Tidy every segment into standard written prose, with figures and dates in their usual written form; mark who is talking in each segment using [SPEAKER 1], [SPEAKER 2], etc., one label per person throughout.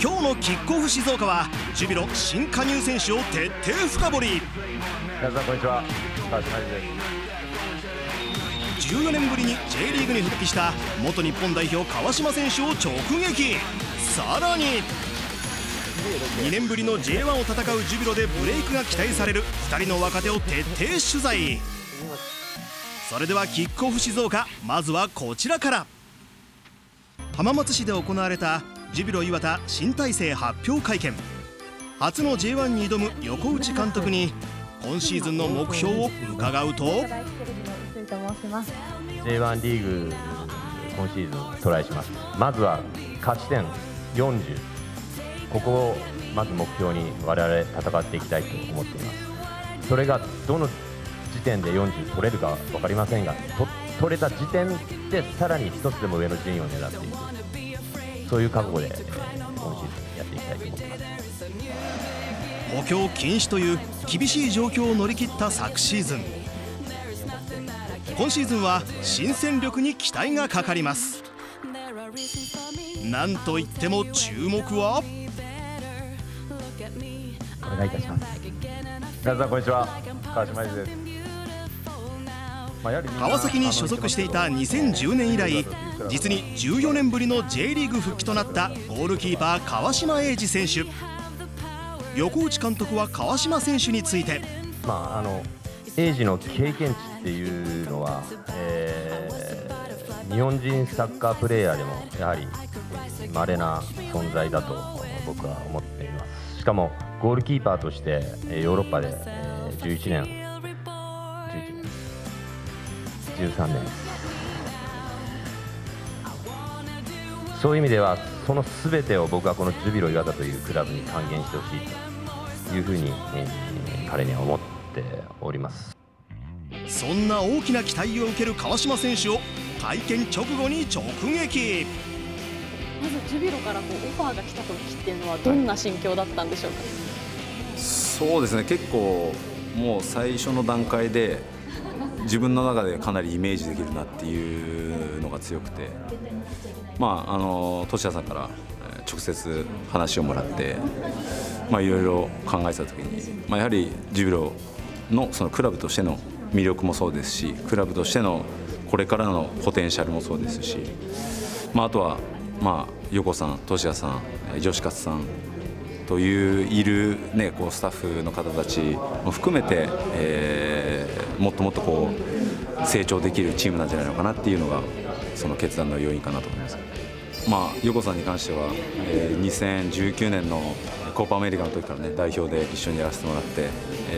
[SPEAKER 1] 今日のキックオフ静岡はジュビロ新加入選手を徹底深掘り。
[SPEAKER 2] 皆さんこんにちは、川島です。
[SPEAKER 1] 14年ぶりに J リーグに復帰した元日本代表川島選手を直撃。さらに2年ぶりの J1 を戦うジュビロでブレイクが期待される2人の若手を徹底取材。それではキックオフ静岡、まずはこちらから。浜松市で行われたジュビロ磐田新体制発表会見。初の J1 に挑む横内監督に今シーズンの目標を伺うと、
[SPEAKER 2] J1 リーグ今シーズントライします。まずは勝ち点40、ここをまず目標に我々戦っていきたいと思っています。それがどの時点で40取れるか分かりませんが、取れた時点でさらに一つでも上の順位を狙っていく、そういう覚悟で今シーズンやっていきたいと思っています。
[SPEAKER 1] 補強禁止という厳しい状況を乗り切った昨シーズン。今シーズンは新戦力に期待がかかります。なんといっても注目は、
[SPEAKER 2] お願いいたします。皆さんこんにちは、川島です。
[SPEAKER 1] 川崎に所属していた2010年以来、実に14年ぶりの J リーグ復帰となったゴールキーパー川島永嗣選手。横内監督は川島選手について、
[SPEAKER 2] 永嗣の経験値っていうのは、日本人サッカープレーヤーでもやはり稀な存在だと僕は思っています。しかもゴールキーパーとしてヨーロッパで11年、13年です。そういう意味ではその全てを僕はこのジュビロ磐田というクラブに還元してほしいというふうに、彼には思っております。
[SPEAKER 1] そんな大きな期待を受ける川島選手を会見直後に直撃。
[SPEAKER 3] まずジュビロからオファーが来た時っていうのはどんな心境だったんでしょうか。
[SPEAKER 4] そうですね、結構もう最初の段階で自分の中でかなりイメージできるなっていうのが強くて、トシヤさんから直接話をもらって、いろいろ考えてた時に、やはりジュビロのそのクラブとしての魅力もそうですし、クラブとしてのこれからのポテンシャルもそうですし、あとは横さん、トシヤさん、吉勝さんといういる、スタッフの方たちも含めて、もっともっと成長できるチームなんじゃないのかなっていうのがその決断の要因かなと思います。横さんに関しては、2019年のコーパアメリカの時から代表で一緒にやらせてもらって、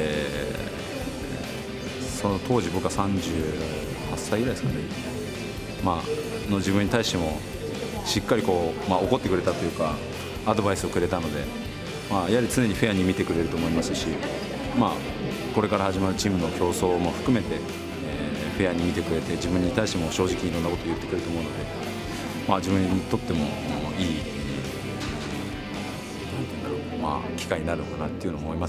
[SPEAKER 4] その当時僕は38歳ぐらいですかね、の自分に対してもしっかり怒ってくれたというかアドバイスをくれたので、やはり常にフェアに見てくれると思いますし、これから始まるチームの競争も含めて、フェアに見てくれて、自分に対しても正直いろんなことを言ってくれると思うので、自分にとってもいい機会になるのかなっていうのを思います。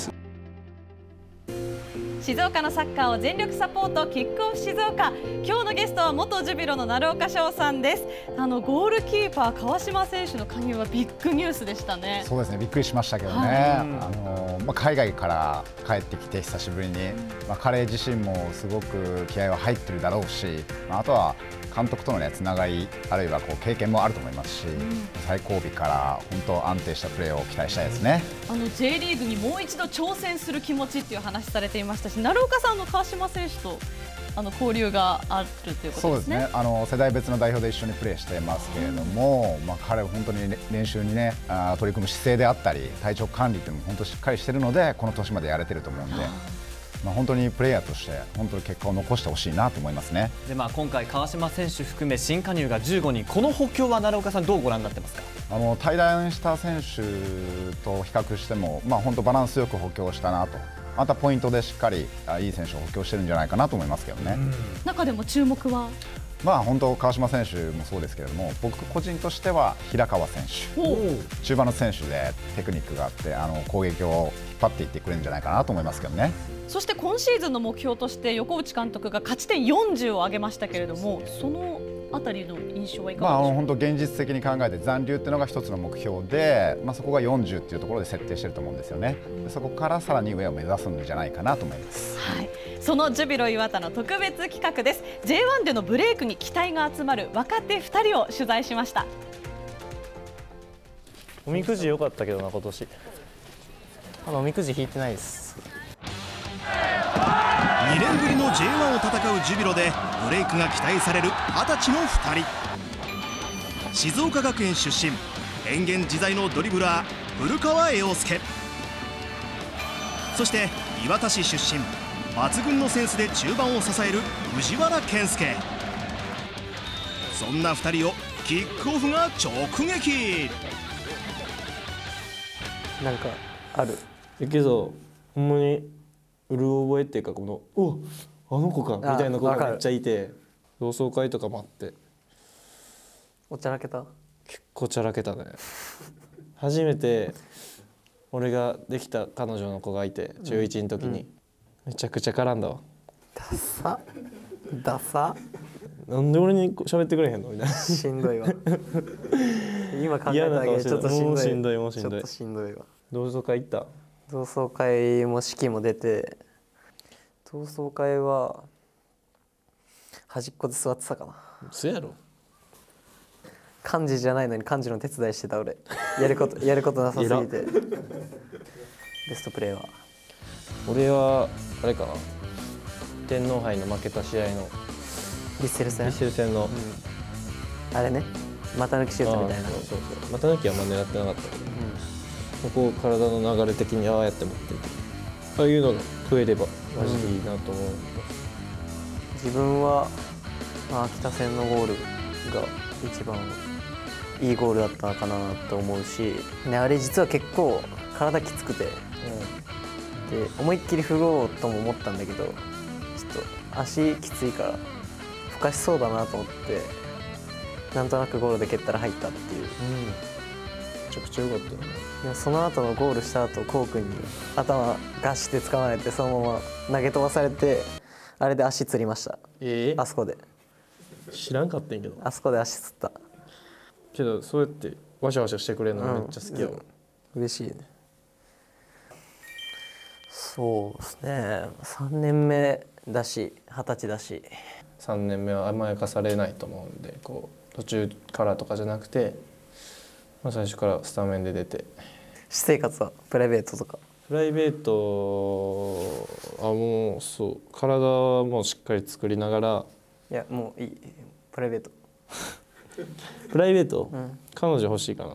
[SPEAKER 3] 静岡のサッカーを全力サポート、キックオフ静岡。今日のゲストは元ジュビロの鳴岡翔さんです。ゴールキーパー川島選手の加入はビッグニュースでしたね。
[SPEAKER 5] そうですね、びっくりしましたけどね。海外から帰ってきて久しぶりに、彼自身もすごく気合は入ってるだろうし、あとは監督とのつながり、あるいは経験もあると思いますし、最後尾から本当安定したプレーを期待したいですね。
[SPEAKER 3] J リーグにもう一度挑戦する気持ちっていう話されていましたし、鳴岡さんの川島選手と交流があるということですね。
[SPEAKER 5] そうですね、世代別の代表で一緒にプレーしてますけれども、彼は本当に練習に取り組む姿勢であったり体調管理というのも本当にしっかりしているので、この年までやれてると思うんで。本当にプレーヤーとして本当に結果を残してほしいなと思いますね。
[SPEAKER 6] で今回川島選手含め新加入が15人、この補強は鳴岡さんどうご覧になってますか。
[SPEAKER 5] 対談した選手と比較しても、本当バランスよく補強したなと。またポイントでしっかりいい選手を補強してるんじゃないかなと思いますけどね。
[SPEAKER 3] 中でも注目は
[SPEAKER 5] 本当川島選手もそうですけれども、僕個人としては平川選手、中盤の選手でテクニックがあって攻撃を引っ張っていってくれるんじゃないかなと思いますけどね。
[SPEAKER 3] そして今シーズンの目標として横内監督が勝ち点40を挙げましたけれども、そのあたりの印象はいかがでしょうか。
[SPEAKER 5] 本当現実的に考えて残留っていうのが一つの目標で、そこが40っていうところで設定してると思うんですよね。でそこからさらに上を目指すんじゃないかなと思います。
[SPEAKER 3] はい、そのジュビロ磐田の特別企画です。 J1 でのブレイクに期待が集まる若手2人を取材しました。
[SPEAKER 7] おみくじ良かったけどな、今年。おみくじ引いてないです。
[SPEAKER 1] 2年ぶりの J1 を戦うジュビロでブレイクが期待される20歳の2人。静岡学園出身、変幻自在のドリブラー古川陽介、そして磐田市出身、抜群のセンスで中盤を支える藤原健介。そんな2人をキックオフが直撃。
[SPEAKER 7] なんかあるけど、ほんまにうる覚えっていうか、このあの子かみたいな子がめっちゃいて、同窓会とかもあって。
[SPEAKER 8] おちゃらけた？
[SPEAKER 7] 結構ちゃらけたね。初めて俺ができた彼女の子がいて、中1の時に、めちゃくちゃ絡んだわ。
[SPEAKER 8] ダサ
[SPEAKER 7] なんで俺に喋ってくれへんのみたいな。
[SPEAKER 8] しんどいわ。今考えただけでちょっとしんどい。
[SPEAKER 7] もうしんどいもうしんどい。
[SPEAKER 8] ちょっとしんどいわ。
[SPEAKER 7] 同窓会行った？
[SPEAKER 8] 同窓会も式も出て、同窓会は端っこで座ってたかな。
[SPEAKER 7] そうやろ。
[SPEAKER 8] 幹事じゃないのに幹事の手伝いしてた俺。やることなさすぎて。ベストプレーは？
[SPEAKER 7] 俺はあれかな。天皇杯の負けた試合の
[SPEAKER 8] ヴィッセル戦
[SPEAKER 7] の、
[SPEAKER 8] あれね、股抜きシュートみたいな。
[SPEAKER 7] そう股抜きはあんま狙ってなかったけど、ここ体の流れ的にああやって持っていく、ああいうのが増えればマジでいいなと思う。
[SPEAKER 8] 自分は秋田戦のゴールが一番いいゴールだったかなと思うし、ね、あれ実は結構体きつくて、で思いっきり振ろうとも思ったんだけど、ちょっと足きついからふかしそうだなと思って、なんとなくゴールで蹴ったら入ったっていう。
[SPEAKER 7] めちゃくちゃ良かったよね。
[SPEAKER 8] でもその後のゴールした後、コウ君に頭ガシって掴まれて、そのまま投げ飛ばされて、あれで足つりました。あそこで。
[SPEAKER 7] 知らんかったんやけど。
[SPEAKER 8] あそこで足つった。
[SPEAKER 7] けどそうやってワシャワシャしてくれるのめっちゃ好きやわ。
[SPEAKER 8] 嬉しいね。そうですね。3年目だし、20歳だし。
[SPEAKER 7] 3年目は甘やかされないと思うんで、こう途中からとかじゃなくて、最初からスタメンで出て。
[SPEAKER 8] 私生活はプライベートとか？
[SPEAKER 7] プライベートはもうそう、体はもうしっかり作りながら。
[SPEAKER 8] いやもういい、プライベート。
[SPEAKER 7] プライベート、彼女欲しいかな。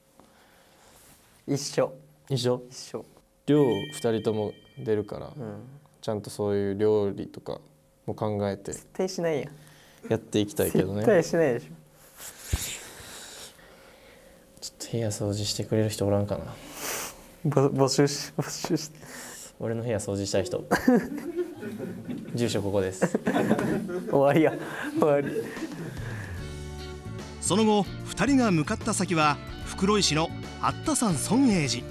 [SPEAKER 8] 一緒。
[SPEAKER 7] 寮2人とも出るから、ちゃんとそういう料理とかも考えて
[SPEAKER 8] 絶対しないやん。
[SPEAKER 7] やっていきたいけどね。
[SPEAKER 8] 絶対しないでしょ。
[SPEAKER 7] ちょっと部屋掃除してくれる人おらんかな。
[SPEAKER 8] 募集して。
[SPEAKER 7] 俺の部屋掃除したい人。住所ここです。
[SPEAKER 8] 終わりや。終わり。
[SPEAKER 1] その後2人が向かった先は袋井市の八田山尊永寺。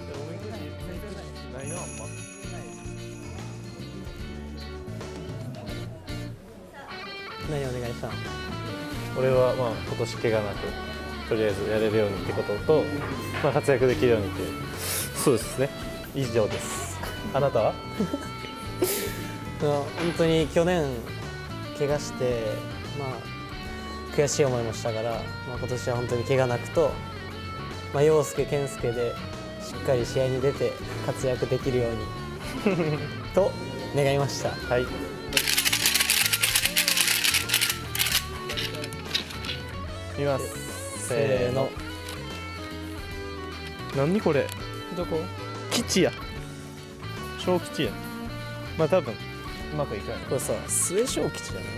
[SPEAKER 8] 何お願いしたの？
[SPEAKER 7] 俺は今年怪我なくとりあえずやれるようにってことと、活躍できるようにっていう。そうですね。以上です。あなたは？
[SPEAKER 8] 本当に去年怪我して悔しい思いもしたから、今年は本当に怪我なくと、陽介健介でしっかり試合に出て活躍できるようにと願いました。
[SPEAKER 7] はい。見ます。せーの。何これ？どこ？基地や。小基地や。多分うまくいくやん。
[SPEAKER 8] これさ、末小基地じゃない？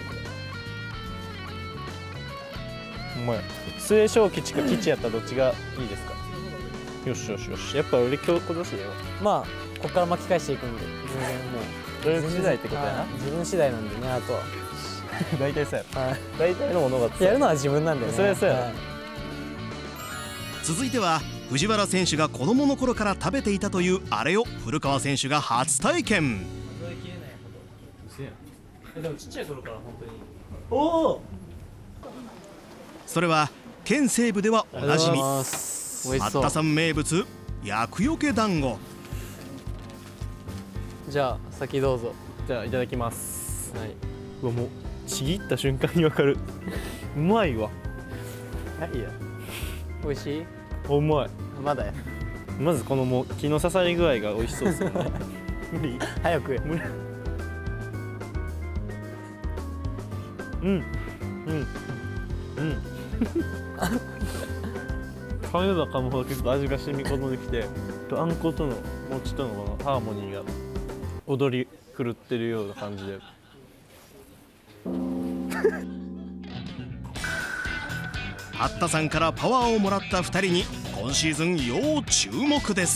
[SPEAKER 7] ほんまや。末小基地か基地やったらどっちがいいですか？よし。やっぱ俺今年だよ。
[SPEAKER 8] ここから巻き返していくんで、全然もう。
[SPEAKER 7] 努力次第ってことやな。
[SPEAKER 8] 自分次第なんでね、あとは。
[SPEAKER 7] 大体そうや。大体のものが
[SPEAKER 8] やるのは自分なんでね。
[SPEAKER 7] そりゃそうや。
[SPEAKER 1] 続いては藤原選手が子供の頃から食べていたというあれを古川選手が初体験。
[SPEAKER 7] でもちっちゃい頃から本当に。おお。
[SPEAKER 1] それは県西部ではおなじみ
[SPEAKER 7] 美味しそう。
[SPEAKER 1] 八田さん名物厄除け団子。
[SPEAKER 7] じゃあ先どうぞ。
[SPEAKER 6] じゃあいただきます。
[SPEAKER 7] はい。
[SPEAKER 6] うわもうちぎった瞬間にわかる。うまいわ。
[SPEAKER 7] はいや。美味しい？
[SPEAKER 6] うまい。
[SPEAKER 7] まだや。
[SPEAKER 6] まずこのもう木の刺さり具合が美味しそうですよね。無理。
[SPEAKER 7] 早くや。
[SPEAKER 6] 無理。うんうんうん噛めば噛むほど結構味が染み込んできて、あんことの餅とのこのハーモニーが踊り狂ってるような感じで。
[SPEAKER 1] 八田さんからパワーをもらった2人に今シーズン要注目です。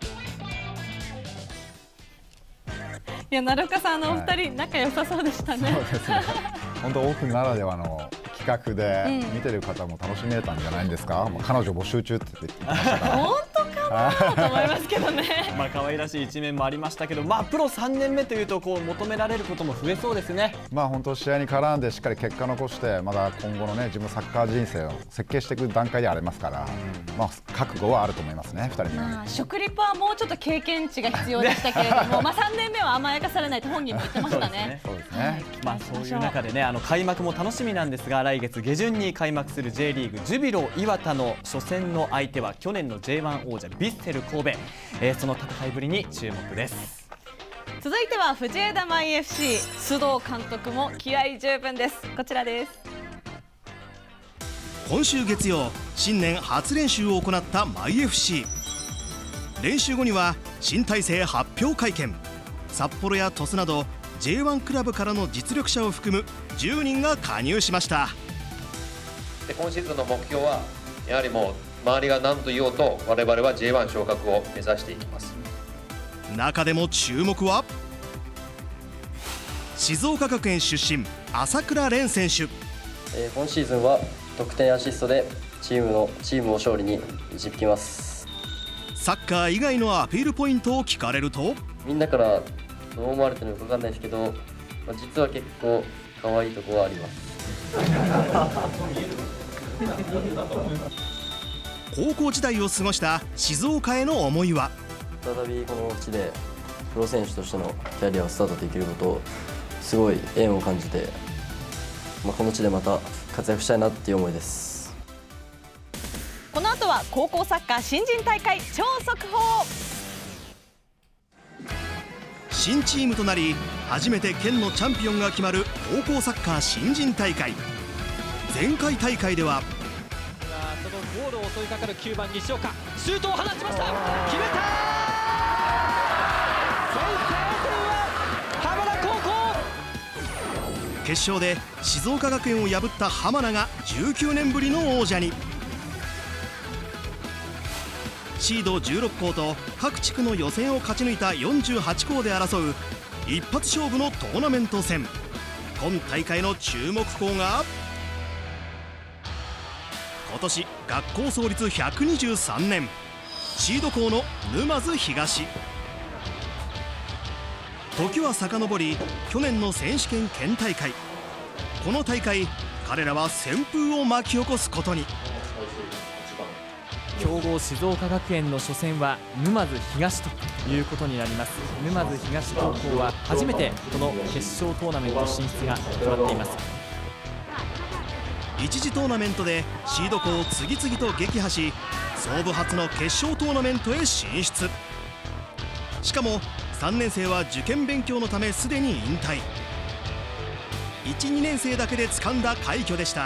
[SPEAKER 3] いや、鳴岡さん、お二人仲良さそうでしたね。
[SPEAKER 5] そうですね。本当オフならではの企画で見てる方も楽しめたんじゃないんですか。もう彼女募集中って言ってましたから。
[SPEAKER 3] 本当かなと思いますけどね。
[SPEAKER 6] まあ可愛らしい一面もありましたけど、まあプロ3年目というとこう求められることも増えそうですね。
[SPEAKER 5] まあ本当試合に絡んでしっかり結果残してまだ今後のね自分のサッカー人生を設計していく段階でありますから、まあ覚悟はあると思いますね2人には。
[SPEAKER 3] まあ食リポはもうちょっと経験値が必要でしたけれども、まあ3年目は甘やかされないと本人も言ってましたね。
[SPEAKER 5] そうですね。
[SPEAKER 6] まあそういう中でね、開幕も楽しみなんですが、来月下旬に開幕する J リーグジュビロ磐田の初戦の相手は去年の J1 王者ヴィッセル神戸、その戦いぶりに注目です。
[SPEAKER 3] 続いては藤枝マイ FC、 須藤監督も気合十分です。こちらです。
[SPEAKER 1] 今週月曜、新年初練習を行ったマイ FC。 練習後には新体制発表会見。札幌や鳥栖など J1 クラブからの実力者を含む10人が加入しました。
[SPEAKER 9] で今シーズンの目標はやはりもう周りが何と言おうと我々は J1 昇格を目指していきます。
[SPEAKER 1] 中でも注目は静岡学園出身朝倉蓮選手。
[SPEAKER 10] 今シーズンは得点アシストでチームを勝利に導きます。
[SPEAKER 1] サッカー以外のアピールポイントを聞かれると、
[SPEAKER 10] みんなからどう思われてるのか分かんないですけど、実は結構可愛いところはあります。
[SPEAKER 1] 高校時代を過ごした静岡への思いは。
[SPEAKER 10] 再びこの地でプロ選手としてのキャリアをスタートできることをすごい縁を感じて、この地でまた活躍したいなっていう思いです。
[SPEAKER 3] この後は高校サッカー新人大会超速報。
[SPEAKER 1] 新チームとなり初めて県のチャンピオンが決まる高校サッカー新人大会。前回大会では
[SPEAKER 11] そのゴールを襲いかかる9番西岡、シュートを放ちました。決めた。先制点は浜田高校。
[SPEAKER 1] 決勝で静岡学園を破った浜名が19年ぶりの王者に。シード16校と各地区の予選を勝ち抜いた48校で争う一発勝負のトーナメント戦。今大会の注目校が今年学校創立123年シード校の沼津東。時は遡り去年の選手権県大会。この大会彼らは旋風を巻き起こすことに。
[SPEAKER 12] 強豪静岡学園の初戦は沼津東ということになります。沼津東高校は初めてこの決勝トーナメント進出が決まっています。
[SPEAKER 1] 一次トーナメントでシード校を次々と撃破し創部初の決勝トーナメントへ進出。しかも3年生は受験勉強のためすでに引退。1、2年生だけで掴んだ快挙でした。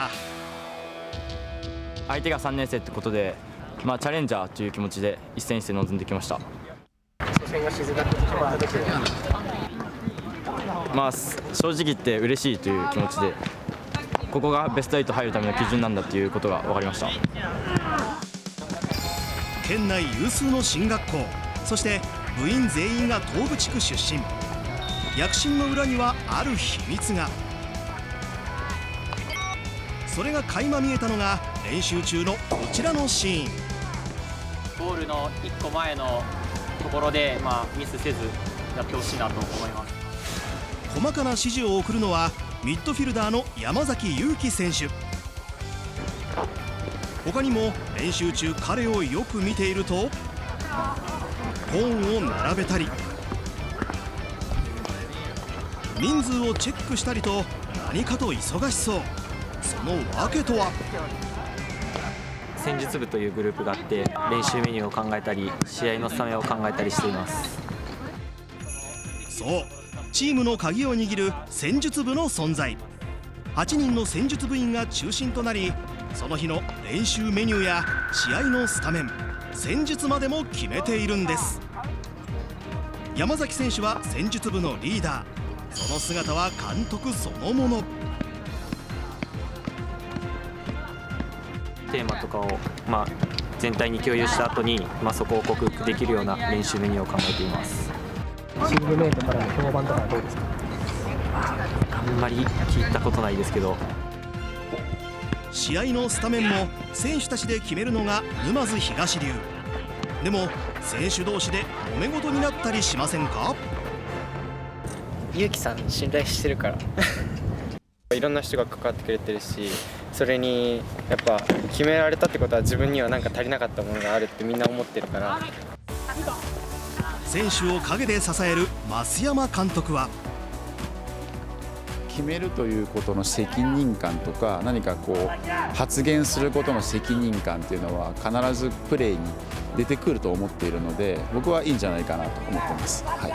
[SPEAKER 13] 相手が3年生ってことで、チャレンジャーという気持ちで一戦一戦臨んできました。
[SPEAKER 11] 初戦が静かに決まった時は
[SPEAKER 13] 正直言って嬉しいという気持ちで、ここがベスト8入るための基準なんだということが分かりました。
[SPEAKER 1] 県内有数の進学校、そして部員全員が東部地区出身。躍進の裏にはある秘密が。それが垣間見えたのが練習中のこちらのシーン。
[SPEAKER 11] ゴールの1個前のところで、ミスせずやってほしいなと思います。
[SPEAKER 1] 細かな指示を送るのはミッドフィルダーの山崎勇輝選手。 他にも練習中彼をよく見ているとコーンを並べたり人数をチェックしたりと何かと忙しそう。その訳とは。
[SPEAKER 13] 戦術部というグループがあって練習メニューを考えたり試合のスタメンを考えたりしています。
[SPEAKER 1] そう、チームの鍵を握る戦術部の存在。8人の戦術部員が中心となり、その日の練習メニューや試合のスタメン、戦術までも決めているんです。山崎選手は戦術部のリーダー。その姿は監督そのもの。
[SPEAKER 13] テーマとかを、全体に共有した後に、そこを克服できるような練習メニューを考えています。
[SPEAKER 14] チームメイトからの評判とかはどうですか？
[SPEAKER 13] あんまり聞いたことないですけど。
[SPEAKER 1] 試合のスタメンも選手たちで決めるのが沼津東流。でも選手同士で揉め事になったりしませんか？
[SPEAKER 15] ゆうきさん信頼してるからいろんな人が関わってくれてるし、それにやっぱ決められたってことは自分には何か足りなかったものがあるってみんな思ってるから。
[SPEAKER 1] 選手を陰で支える増山監督は、
[SPEAKER 16] 決めるということの責任感とか、何か発言することの責任感っていうのは必ずプレーに出てくると思っているので、僕はいいんじゃないかなと思ってます。はい、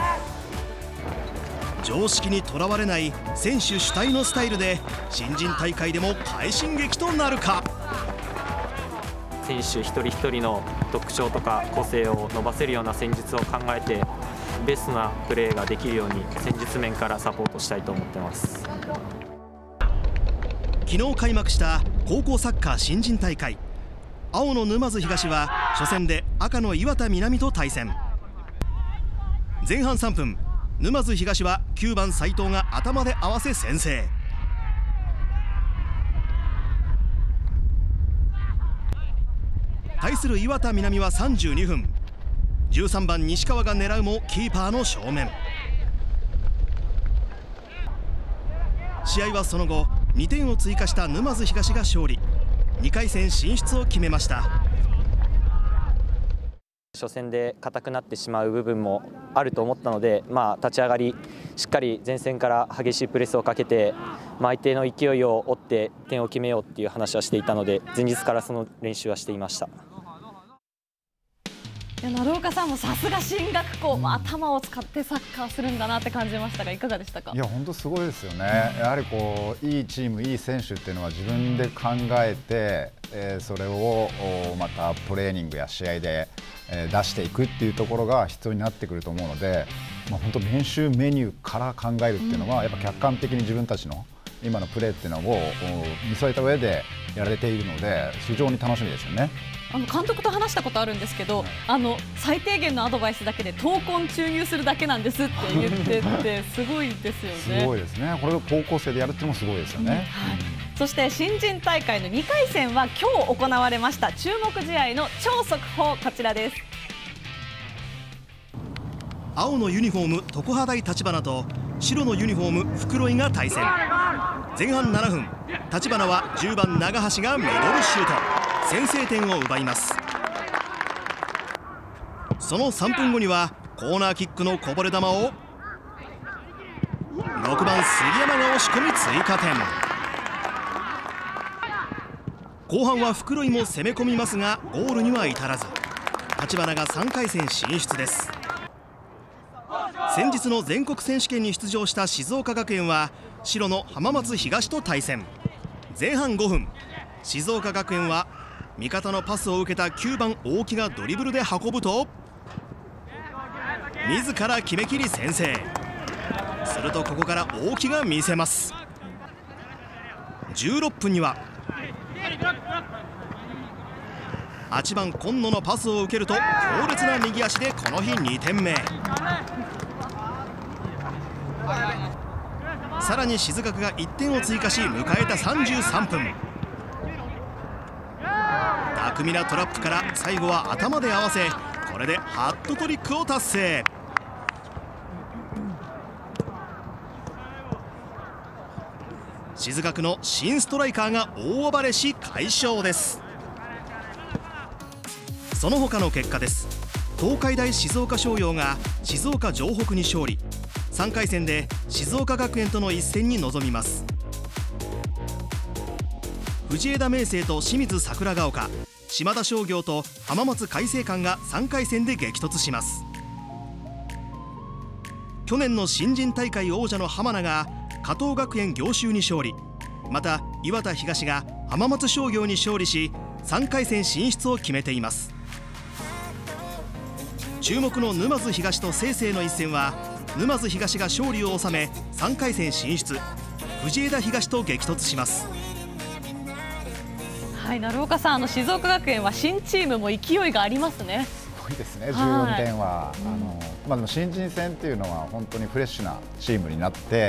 [SPEAKER 1] 常識にとらわれない選手主体のスタイルで新人大会でも快進撃となるか。
[SPEAKER 13] 選手一人一人の特徴とか個性を伸ばせるような戦術を考えてベストなプレーができるように戦術面からサポートしたいと思ってます。
[SPEAKER 1] 昨日開幕した高校サッカー新人大会。青の沼津東は初戦で赤の磐田南と対戦。前半3分、沼津東は9番斉藤が頭で合わせ先制。対する磐田南は32分、13番西川が狙うもキーパーの正面。試合はその後2点を追加した沼津東が勝利、2回戦進出を決めました。
[SPEAKER 13] 初戦で硬くなってしまう部分もあると思ったので、立ち上がりしっかり前線から激しいプレスをかけて、相手の勢いを追って点を決めようっていう話はしていたので、前日からその練習はしていました。
[SPEAKER 3] 鳴岡さんもさすが進学校、頭を使ってサッカーするんだなって感じましたが、いかがでしたか？
[SPEAKER 5] いや本当すごいですよね。やはりいいチーム、いい選手っていうのは自分で考えて、それをまたトレーニングや試合で出していくっていうところが必要になってくると思うので、本当練習メニューから考えるっていうのは、やっぱ客観的に自分たちの今のプレーっていうのを見据えた上でやられているので、非常に楽しみですよね。
[SPEAKER 3] 監督と話したことあるんですけど、最低限のアドバイスだけで闘魂注入するだけなんですって言っててすごいですよね。
[SPEAKER 5] すごいですね。これを高校生でやるっていうのもすごいですよね。
[SPEAKER 3] そして新人大会の2回戦は今日行われました注目試合の超速報、こちらです。
[SPEAKER 1] 青のユニフォーム常葉大橘と白のユニフォーム袋井が対戦。前半7分、橘は10番長橋がミドルシュート、先制点を奪います。その3分後にはコーナーキックのこぼれ球を6番杉山が押し込み追加点。後半は袋井も攻め込みますがゴールには至らず、橘が3回戦進出です。先日の全国選手権に出場した静岡学園は白の浜松東と対戦。前半5分、静岡学園は味方のパスを受けた9番大木がドリブルで運ぶと自ら決めきり先制。するとここから大木が見せます。16分には8番今野のパスを受けると強烈な右足でこの日2点目。さらに静学が1点を追加し迎えた33分、巧みなトラップから最後は頭で合わせ、これでハットトリックを達成。静学の新ストライカーが大暴れし快勝です。 その他の結果です。東海大静岡商業が静岡城北に勝利、3回戦で静岡学園との一戦に臨みます。藤枝明誠と清水桜ヶ丘、島田商業と浜松開誠館が3回戦で激突します。去年の新人大会王者の浜名が加藤学園暁州に勝利、また磐田東が浜松商業に勝利し3回戦進出を決めています。注目の沼津東と清々の一戦は沼津東が勝利を収め3回戦進出、藤枝東と激突します。
[SPEAKER 3] はい、鳴岡さん、静岡学園は新チームも勢いがありますね。
[SPEAKER 5] すごいですね、14点は。でも新人戦っていうのは本当にフレッシュなチームになって、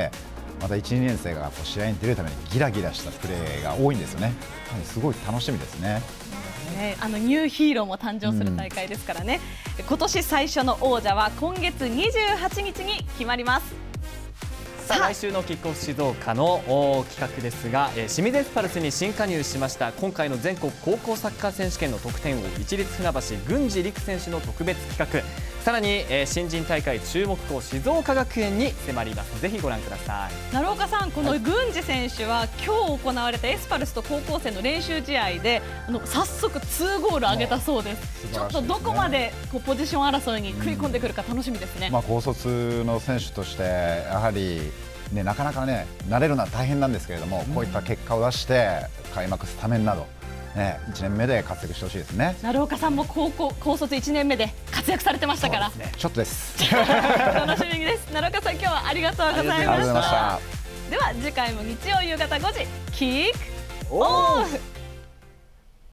[SPEAKER 5] また1、2年生が試合に出るためにギラギラしたプレーが多いんですよね。すごい楽しみですね。
[SPEAKER 3] ニューヒーローも誕生する大会ですからね。今年最初の王者は今月28日に決まります。
[SPEAKER 6] さあ、来週のキックオフ静岡の企画ですが、清水エスパルスに新加入しました今回の全国高校サッカー選手権の得点王、市立船橋郡司陸選手の特別企画、さらに新人大会注目校静岡学園に迫ります。ぜひご覧ください。
[SPEAKER 3] 鳴岡さん、この郡司選手は今日行われたエスパルスと高校生の練習試合で早速2ゴール挙げたそうです。ちょっとどこまでポジション争いに食い込んでくるか楽しみですね。
[SPEAKER 5] 高卒の選手としてやはりなかなかね、慣れるのは大変なんですけれども、こういった結果を出して開幕スタメンなど、1年目で活躍してほしいですね。
[SPEAKER 3] 鳴岡さんも高卒1年目で活躍されてましたから、
[SPEAKER 5] ちょっとです
[SPEAKER 3] 楽しみです。鳴岡さん、今日はありがとうございました。
[SPEAKER 5] ありがとうございました。
[SPEAKER 3] では次回も日曜夕方5時キックオフ。